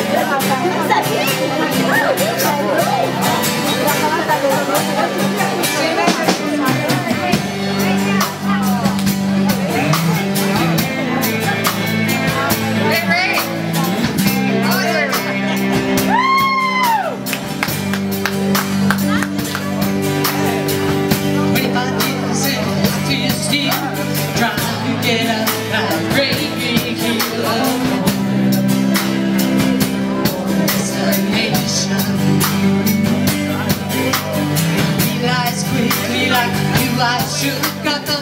I should have got the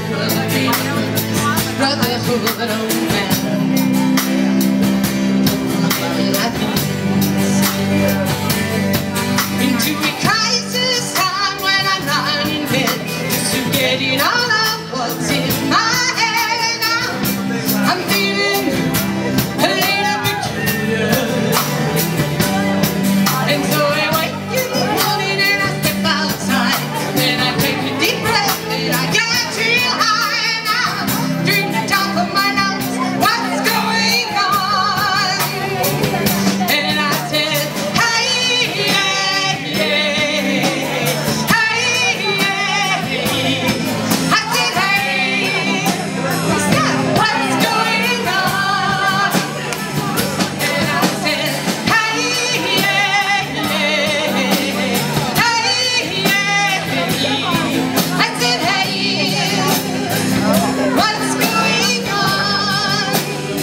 brotherhood of man. Into a crisis time when I'm lying in bed, just forgetting all of what's in my head. Now I'm feeling a little peculiar, and so I wake in the morning and I step outside, then I take a deep breath and I get real high, and I drink the top of my lungs. What's going on? And I said, hey, yeah, yeah. Hey, yeah. I said, hey, what's going on? And I said, hey, yeah, yeah. Hey, yeah. I said, hey, what's going on?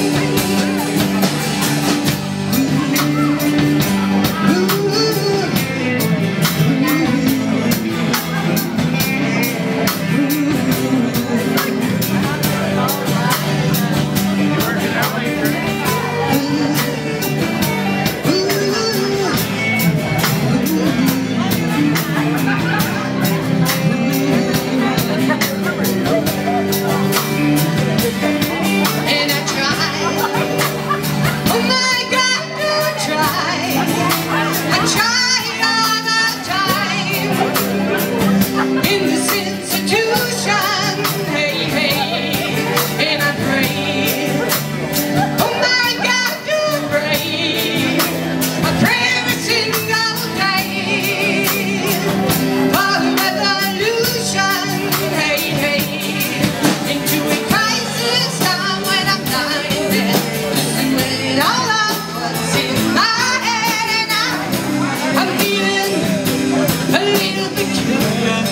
And I tried, oh my God, I tried all the time in this institution, hey, hey, and I prayed, oh my God, to pray, I pray every single day for the revolution, hey, hey, into a crisis time when I'm lying there, just let it all out what's in my head, and I'm feeling a little peculiar,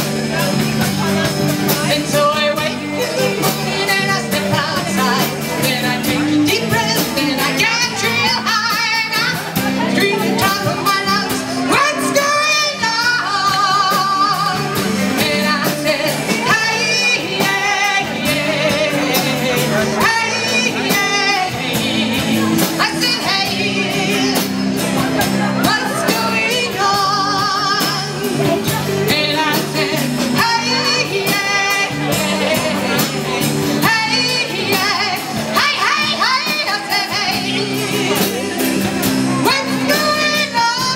and so I wake in the morning and I step outside, then I take a deep breath and I get real high, and I scream the top of my lungs, what's going on? And I said, hey, yeah, yeah. Hey, yeah. I said, hey, what's going on? And I said, hey, yeah, yeah. Hey, yeah. Hey, hey, hey. I said, hey, what's going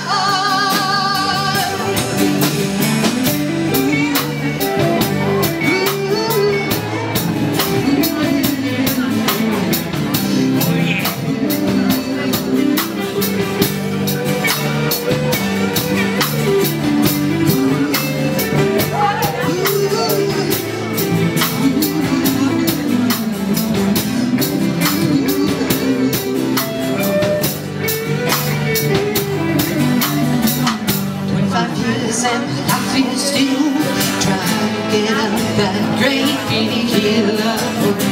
and I feel still trying to get out that great big hill.